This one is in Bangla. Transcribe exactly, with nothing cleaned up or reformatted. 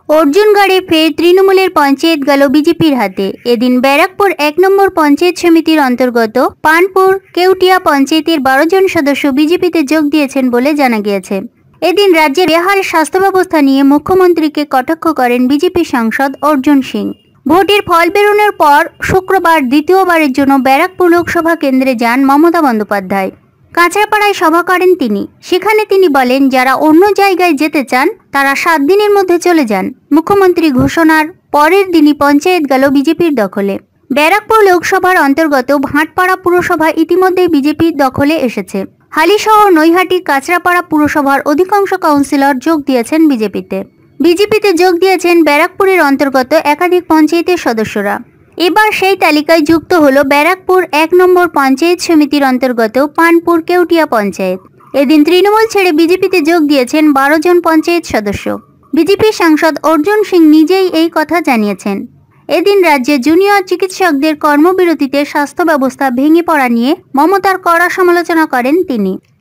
অর্জুনগড়ে ফের তৃণমূলের পঞ্চায়েত গেল বিজেপির হাতে। এদিন ব্যারাকপুর এক নম্বর পঞ্চায়েত সমিতির অন্তর্গত পানপুর কেউটিয়া পঞ্চায়েতের বারো জন সদস্য বিজেপিতে যোগ দিয়েছেন বলে জানা গিয়েছে। এদিন রাজ্যের বেহাল স্বাস্থ্য ব্যবস্থা নিয়ে মুখ্যমন্ত্রীকে কটাক্ষ করেন বিজেপি সাংসদ অর্জুন সিং। ভোটের ফল বেরোনোর পর শুক্রবার দ্বিতীয়বারের জন্য ব্যারাকপুর লোকসভা কেন্দ্রে যান মমতা বন্দ্যোপাধ্যায়। কাঁচরাপাড়ায় সভা করেন তিনি। সেখানে তিনি বলেন, যারা অন্য জায়গায় যেতে চান তারা সাত দিনের মধ্যে চলে যান। মুখ্যমন্ত্রী ঘোষণার পরের দিনই পঞ্চায়েত গেল বিজেপির দখলে। ব্যারাকপুর লোকসভার অন্তর্গত ভাটপাড়া পুরসভা ইতিমধ্যেই বিজেপির দখলে এসেছে। হালিশহর, নৈহাটি, কাঁচরাপাড়া পুরসভার অধিকাংশ কাউন্সিলর যোগ দিয়েছেন বিজেপিতে। বিজেপিতে যোগ দিয়েছেন ব্যারাকপুরের অন্তর্গত একাধিক পঞ্চায়েতের সদস্যরা। এবার সেই তালিকায় যুক্ত হলো ব্যারাকপুর এক নম্বর পঞ্চায়েত সমিতির অন্তর্গত পানপুর কেউটিয়া পঞ্চায়েত। এদিন তৃণমূল ছেড়ে বিজেপিতে যোগ দিয়েছেন বারো জন পঞ্চায়েত সদস্য। বিজেপি সাংসদ অর্জুন সিং নিজেই এই কথা জানিয়েছেন। এদিন রাজ্যে জুনিয়র চিকিৎসকদের কর্মবিরতিতে স্বাস্থ্য ব্যবস্থা ভেঙে পড়া নিয়ে মমতার কড়া সমালোচনা করেন তিনি।